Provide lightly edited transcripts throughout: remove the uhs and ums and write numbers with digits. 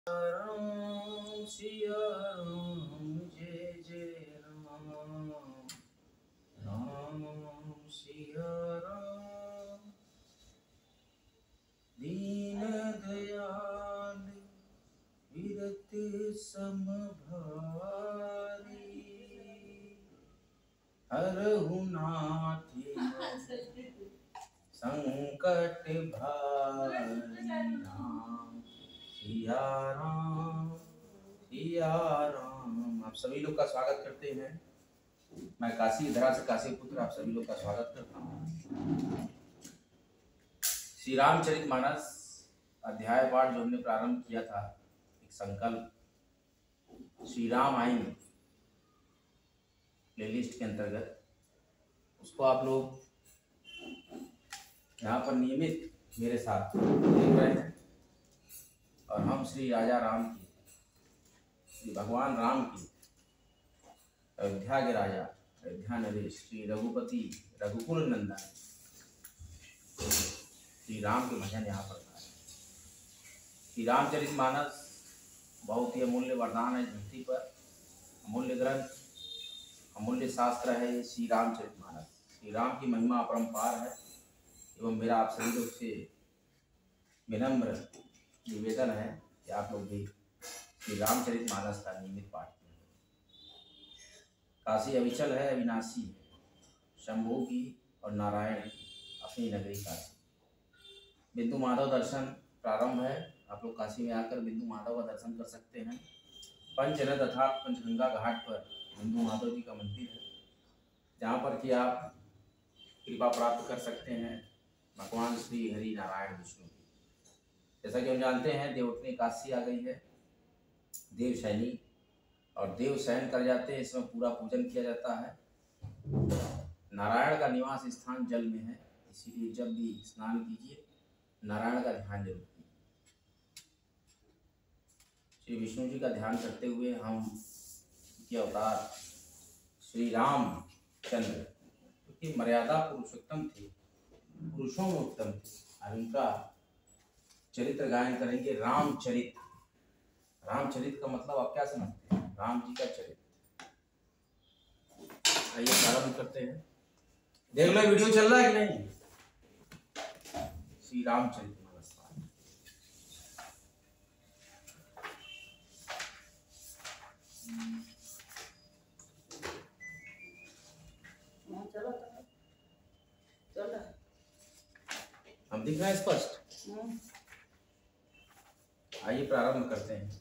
राम सिया राम जय जय राम। राम सिया राम दीन दयाल विरत समभारी। हरहु नाथ संकट भारी। राम सिया राम सिया राम। आप सभी लोग का स्वागत करते हैं। मैं काशी धरा से काशी पुत्र आप सभी लोग का स्वागत करता हूँ। श्री रामचरितमानस अध्याय पाठ जो हमने प्रारंभ किया था, एक संकल्प श्री राम आएंगे प्लेलिस्ट के अंतर्गत, उसको आप लोग यहाँ पर नियमित मेरे साथ देख रहे हैं। और हम श्री राजा राम की, श्री भगवान राम की, अयोध्या के राजा, अयोध्या नरेश, श्री रघुपति रघुकुल नंदन श्री राम के भजन यहाँ पर था। श्री रामचरितमानस बहुत ही अमूल्य वरदान है धरती पर, अमूल्य ग्रंथ, अमूल्य शास्त्र है ये श्री रामचरितमानस। श्री राम की महिमा अपरंपार है एवं मेरा आप सभी लोग से विनम्र निवेदन है कि आप लोग भी श्री रामचरितमानस का नियमित पाठ करें। काशी अविचल है, अविनाशी है, शंभू की और नारायण की अपनी नगरी काशी। बिंदु माधव दर्शन प्रारंभ है। आप लोग काशी में आकर बिंदु माधव का दर्शन कर सकते हैं। पंचनद अर्थात पंचगंगा घाट पर बिंदु माधव जी का मंदिर है, जहाँ पर कि आप कृपा प्राप्त कर सकते हैं भगवान श्री हरि नारायण विष्णु की। जैसा कि हम जानते हैं, देवोत्तरी काशी आ गई है, देवशैनी और देव शयन कर जाते हैं, इसमें पूरा पूजन किया जाता है। नारायण का निवास स्थान जल में है, इसीलिए जब भी स्नान कीजिए नारायण का ध्यान जरूर कीजिए। श्री विष्णु जी का ध्यान करते हुए हम के अवतार श्री रामचंद्र, क्योंकि मर्यादा पुरुषोत्तम थे, पुरुषों में उत्तम थे, और उनका चरित्र गायन करेंगे। रामचरित, रामचरित का मतलब आप क्या समझते हैं? राम जी का चरित्र। आइए प्रारंभ करते हैं। देख लो वीडियो चल रहा है कि नहीं? श्री रामचरितमानस हम दिख रहे हैं स्पष्ट? आइए प्रारंभ करते हैं।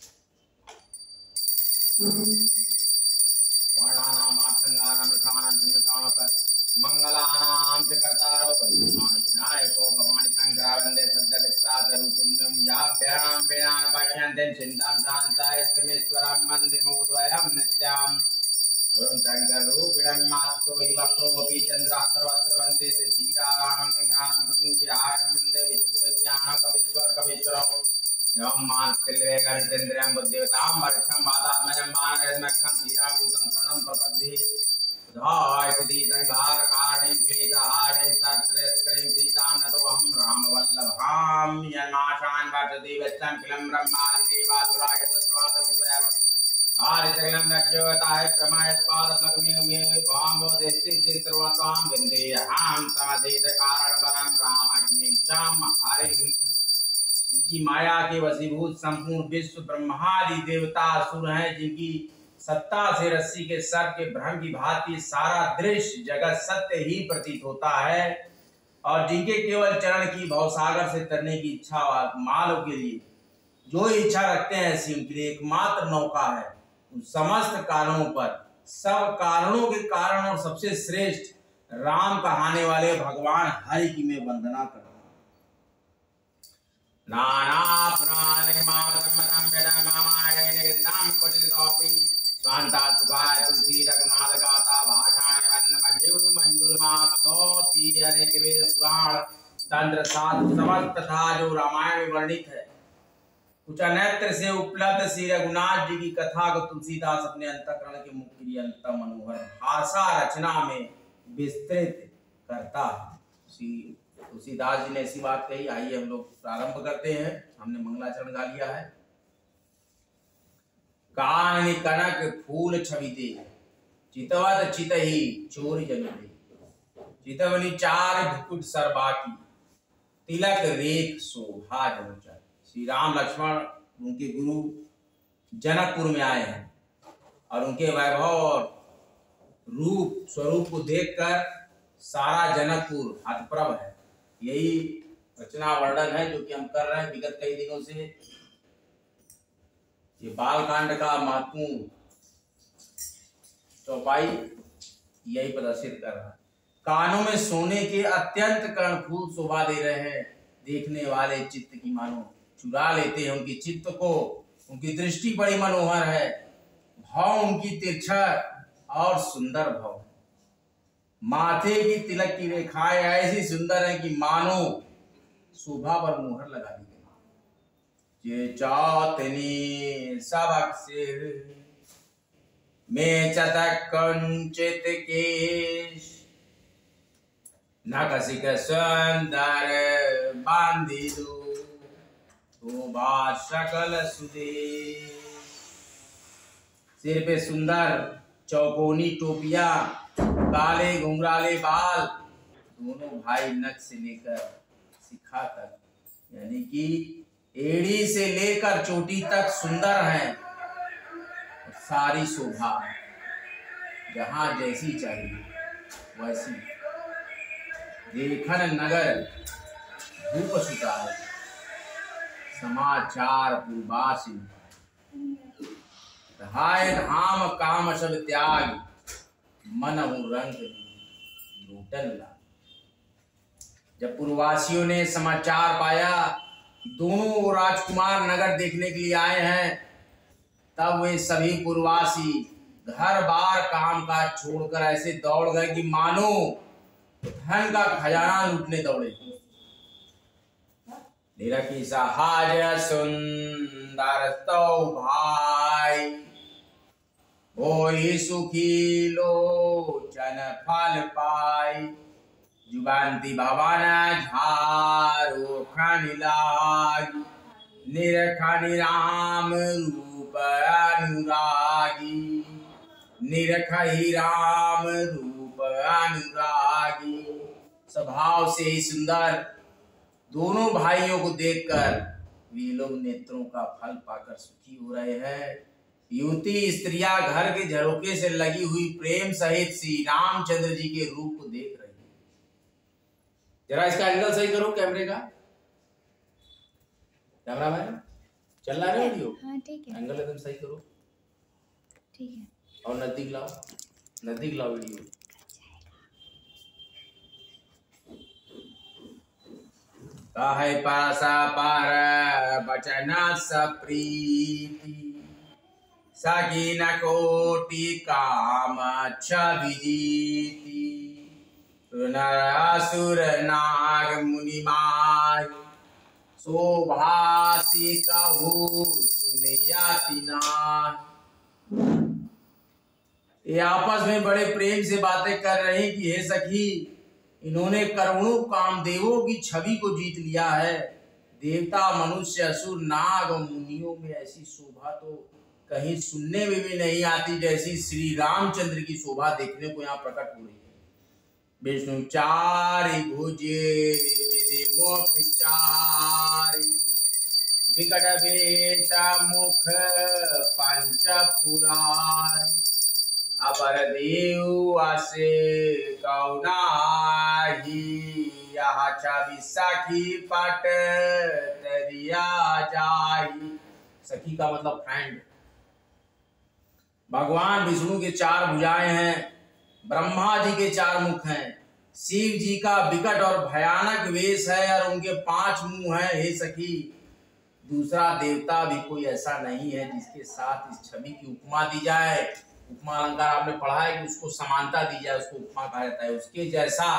मंगलानां च कर्तारो विनायको भवानी शंकरा वंदे सद्य विश्वास रूपिण्यं याभ्यां विना पश्यन्ते चिन्तां शान्तायस्तमेश्वरं वन्दे मोद्वयं नित्यां गुरुं शंकर रूपिणं मास्तो हि वक्रोऽपि चन्द्रः सर्वत्र वन्दे श्रीरामं ज्ञानं विहारं वन्दे विशुद्धविज्ञानं कपीश्वरं जवं मानसिल्वेकर्तेन्द्रियं बुद्धिवतां वरिष्ठं वातात्मजं मानयन्मक्षं श्रीरामदूतं शरणं प्रपद्ये धायति संघार कारणं क्लेशहारिं सर्वश्रेष्ठं सीतां नतोऽहं रामवल्लभां यन्माशान् वर्तते वच्चं किलं ब्रह्मादिदेवासुराय तस्मात् आदितगलं रज्जोताय प्रमायत्पादप्लगमेव भामो देशे सर्वतां विन्देयहां तमधेत कारणबलं रामग्निचां हरिं। जिनकी माया के वशीभूत संपूर्ण विश्व ब्रह्मादि देवता असुर हैं, जिनकी सत्ता से रस्सी के सर्प के भ्रम की भांति सारा दृश्य जगत सत्य ही प्रतीत होता है, और जिनके केवल चरण की भवसागर से तरने की इच्छा मानव के लिए जो इच्छा रखते हैं, ऐसी उनके लिए एकमात्र नौका है। उन समस्त कारणों पर, सब कारणों के कारण और सबसे श्रेष्ठ राम कहाने वाले भगवान हरि की मैं वंदना करता हूँ। नाना पुराणे मामसम्मतं वेदं मामागे निगदितं क्वचिदपि स्वान्ता सुखाय तुलसी रघुनाथ गाथा भाषाणि वन्दमंजू मंजूलमाप्नोति। अनेक वेद पुराण तंत्र शास्त्र समस्त तथा जो रामायण में वर्णित है, कुछ अन्यत्र से उपलब्ध श्री रघुनाथ जी की कथा को तुलसीदास अपने अंतःकरण के मुख के लिए अंतम मनोहर भाषा रचना में विस्तृत करता है। श्री तुलसीदास जी ने ऐसी बात कही। आइए हम लोग प्रारंभ करते हैं। हमने मंगलाचरण गा लिया है। काननि कनक फूल छविते, चितवत चितहि चोरी जनिते, चितवनी चार भुकुट सरबाकी, तिलक रेख शोभा जनुचा। श्री राम लक्ष्मण उनके गुरु जनकपुर में आए हैं और उनके वैभव और रूप स्वरूप को देखकर सारा जनकपुर हतप्रभ है। यही रचना वर्णन है जो कि हम कर रहे हैं विगत कई दिनों से। ये बालकांड का महत्वपूर्ण चौपाई यही प्रदर्शित कर रहा है। कानों में सोने के अत्यंत कर्णफूल शोभा दे रहे हैं, देखने वाले चित्त की मानो चुरा लेते हैं उनकी चित्त को। उनकी दृष्टि बड़ी मनोहर है, भाव उनकी तिरछा और सुंदर भाव। माथे की तिलक की रेखाएं ऐसी सुंदर है कि मानो शोभा पर मुहर लगा दी गई। ये चातनी सबक सिर में चतक कंचित केश, नकसिक सुंदर बांधी दो शोभा सकल सुदेश। सिर पे सुंदर चौकोनी टोपिया, काले घुंघराले बाल, दोनों भाई नख से लेकर शिखा तक यानी कि एड़ी से लेकर चोटी तक सुंदर हैं। सारी शोभा जहां जैसी चाहिए वैसी। देखन नगर भूप सुता है, समाचार पूर्वासी। हाय धाम काम सब त्याग, मन रंग लूटन ला। जब पूर्ववासियों ने समाचार पाया कि दोनों राजकुमार नगर देखने के लिए आए हैं, तब वे सभी पूर्ववासी घर बार काम काज छोड़कर ऐसे दौड़ गए कि मानो धन का खजाना लूटने दौड़े। निरखी सहाज सुंदर तो भाई, होई सुखी लोचन फल पाई। जुगांती भवन झारो खनि लागी, निरखनि राम रूप अनुरागी। निरखहि राम रूप अनुरागी। स्वभाव से ही सुंदर दोनों भाइयों को देखकर वे लोग नेत्रों का फल पाकर सुखी हो रहे हैं। युवती स्त्रियां घर के झरोके से लगी हुई प्रेम सहित श्री रामचंद्र जी के रूप को देख रही है। जरा इसका एंगल सही करो कैमरे का। कैमरा मैन चल रहा है वीडियो? हाँ ठीक है। एंगल एकदम सही करो। ठीक है। और नजदीक लाओ, नजदीक लाओ वीडियो। काहे पासा पार बचन सप्रीति, सकी न कोटि काम छविजीति। नरसुर नाग मुनि माय, शोभासी कहू सुनियाति नाहि। ये आपस में बड़े प्रेम से बातें कर रहे हैं कि हे सखी, इन्होंने करोड़ों कामदेवों की छवि को जीत लिया है। देवता मनुष्य असुर नाग और मुनियों में ऐसी शोभा तो कहीं सुनने में भी नहीं आती जैसी श्री रामचंद्र की शोभा देखने को यहाँ प्रकट हो रही है। विष्णु चारि भुजे विधि मुख चारि, विकट वेश मुख पंच पुरारी। अपर देव आसे कौनाही, यह छवि सखी पट दरिया जाही। सखी का मतलब फ्रेंड। भगवान विष्णु के चार भुजाएं हैं, ब्रह्मा जी के चार मुख हैं, शिव जी का विकट और भयानक वेश है और उनके 5 मुंह हैं। हे सखी, दूसरा देवता भी कोई ऐसा नहीं है जिसके साथ इस छवि की उपमा दी जाए। उपमा अलंकार आपने पढ़ा है कि उसको समानता दी जाए, उसको उपमा कहा जाता है। उसके जैसा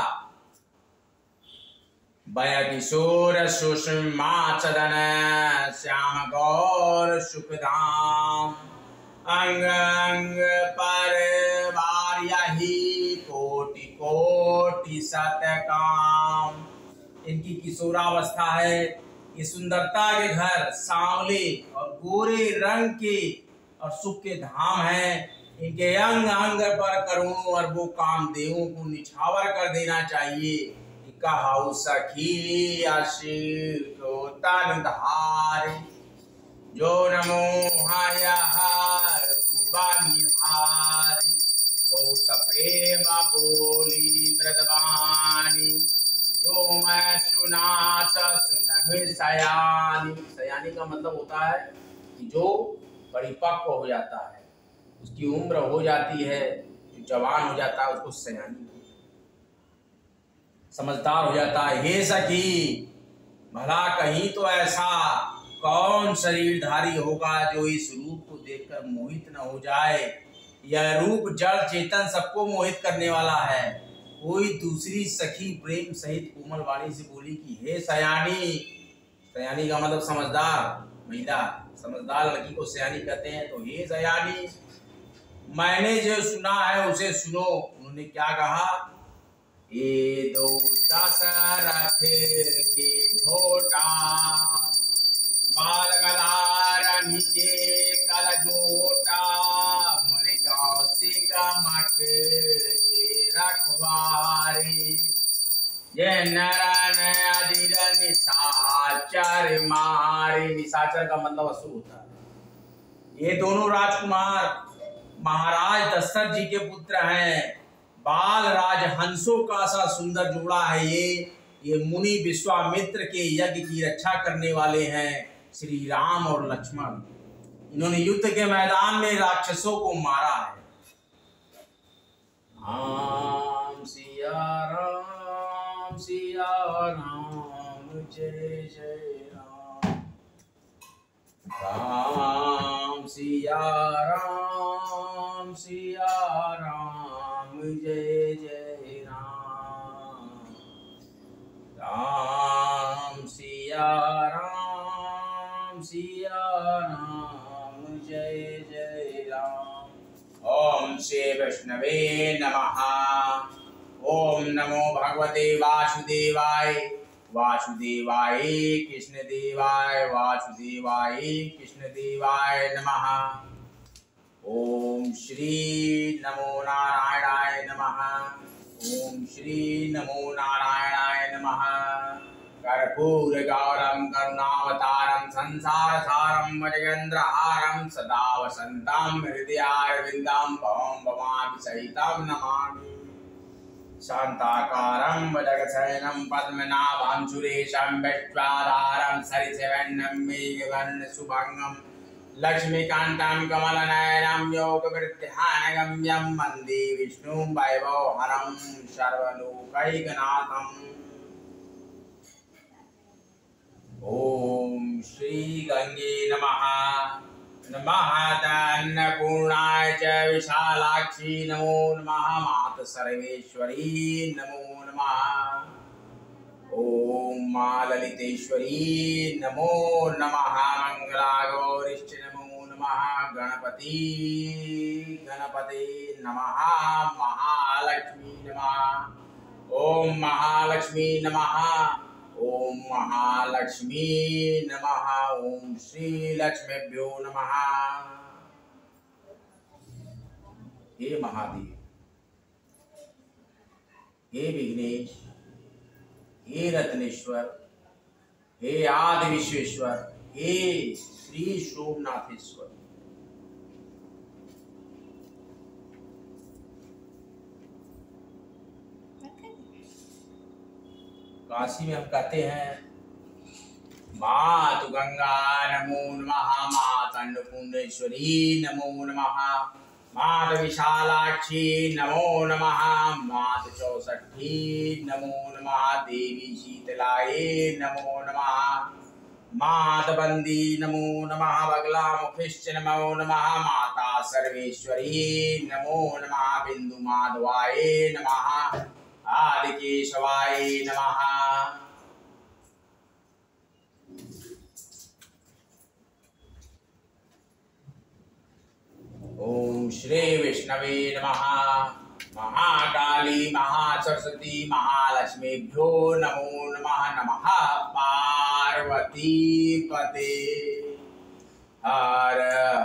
बय किशोर सुषमा चदन, श्याम गौर सुखधाम। अंग अंग पर बारही, कोटि कोटि सतकाम। इनकी किशोरावस्था है। ये सुंदरता के घर सांवले और गोरे रंग के और सुख के धाम हैं। इनके अंग अंग पर करोड़ों अरबों कामदेवों को निछावर कर देना चाहिए। कहाऊ सखी अशिक तन धार जो नमो रूपानिहार बहुत प्रेम बोली मृदवानी जो मैं सुनात सुन सयानी। सयानी का मतलब होता है कि जो परिपक्व हो जाता है, उसकी उम्र हो जाती है, जो जवान हो जाता है उसको सयानी, समझदार हो जाता है। हे सखी, भला कहीं तो ऐसा कौन शरीरधारी होगा जो इस रूप को देखकर मोहित न हो जाए। यह रूप जड़ चेतन सबको मोहित करने वाला है। कोई दूसरी सखी प्रेम सहित कोमल वाणी से बोली कि हे सयानी। सयानी का मतलब समझदार महिला, समझदार लड़की को सयानी कहते हैं। तो हे सयानी, मैंने जो सुना है उसे सुनो। उन्होंने क्या कहा? ये दो दशरथ के घोटा बाल गलारन के कलजोटा मुनि कौशिक मठ के रखवारी ये नरन अधीर निशाचर मारी। निशाचर का मतलब असुर होता है। ये दोनों राजकुमार महाराज दशरथ जी के पुत्र हैं। बाल राज हंसों का सा सुंदर जोड़ा है ये मुनि विश्वामित्र के यज्ञ की रक्षा करने वाले हैं, श्री राम और लक्ष्मण। इन्होंने युद्ध के मैदान में राक्षसों को मारा है। राम सिया राम जय जय राम। राम सिया राम जय जय राम। राम सिया राम जय जय राम। ओम श्री वैष्णवे नमः। ओम नमो भगवते वासुदेवाय। वासुदेवाय कृष्ण देवाय वासुदेवाय कृष्ण देवाय नमः। ओम श्री नमो नारायणाय नमः। ओम श्री नमो नारायणाय नमः। कर्पूर गौरम करुणावतारम संसार सारम भजगेन्द्रहारम सदा वसंतम हृदयारविंदम भवम भवामि सहितं नमामि। शांताकारं भजगशयनं पद्मनाभं सुरेशं विश्वाधारं सरिसवन्नं मेघवर्णं शुभंगं लक्ष्मीकान्तं कमलनयनं योगवृत्तिहानगम्यं वन्दे विष्णुं वैभवहरं सर्वलोकैकनाथम्। ओम श्री गंगे नमः। नमः अन्नपूर्णाय च विशालाक्षी नमो नमः। मात सर्वेश्वरी नमो नमः। ओम मां ललितेश्वरी नमो नमः। मंगलागौरिश्च नमो नमः। गणपति नमः। महालक्ष्मी नमः। ओम महालक्ष्मी नमः। ओम महालक्ष्मी नमः। ओम श्री लक्ष्मीभ्यो नमः। हे महादेव, हे विघ्नेश, हे रत्नेश्वर, हे आदि विश्वेश्वर, हे श्री सोमनाथेश्वर, काशी में हम कहते हैं मातु गंगा नमो नमः। मात अन्नपूर्णेश्वरी नमो नमः। मात विशालाक्षी नमो नमः। मात चौसठी नमो नमः। देवी शीतलाये नमो नमः। मात बंदी नमो नमः। बगला मुखिश्च नमो नमः। माता सर्वेश्वरी नमो नमः। बिंदु माधवाये नमः। आदि केशवाय नमः। ओम श्री विष्णवे नमः। महाकाली महासरस्वती महालक्ष्मीभ्यो नमो नमः। नमः पार्वती पते हर